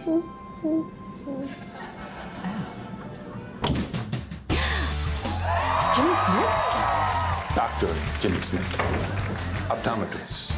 Jimmy Smits? Dr. Jimmy Smits, optometrist.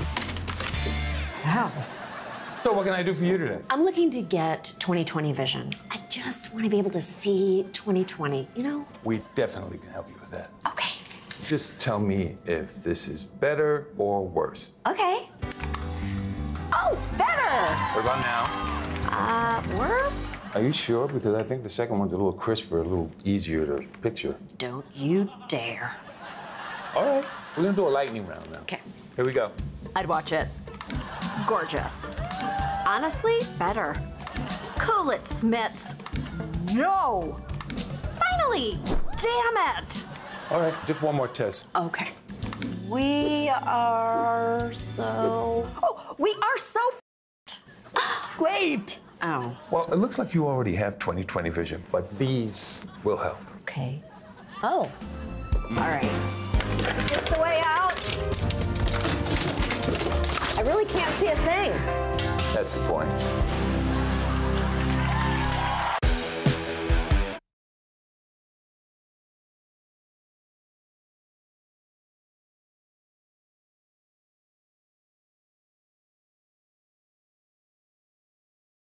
Wow. So what can I do for you today? I'm looking to get 20/20 vision. I just want to be able to see 20/20, you know? We definitely can help you with that. Okay. Just tell me if this is better or worse. Okay. Oh, better! What about now? Worse? Are you sure? Because I think the second one's a little crisper, a little easier to picture. Don't you dare. All right, we're gonna do a lightning round now. Okay. Here we go. I'd watch it. Gorgeous. Honestly, better. Cool it, Smits. No! Finally! Damn it! All right, just one more test. Okay. We are so... Oh, we are so Great! Oh. Well, it looks like you already have 20/20 vision, but these will help. Okay. Oh. All right. Is this the way out? I really can't see a thing. That's the point.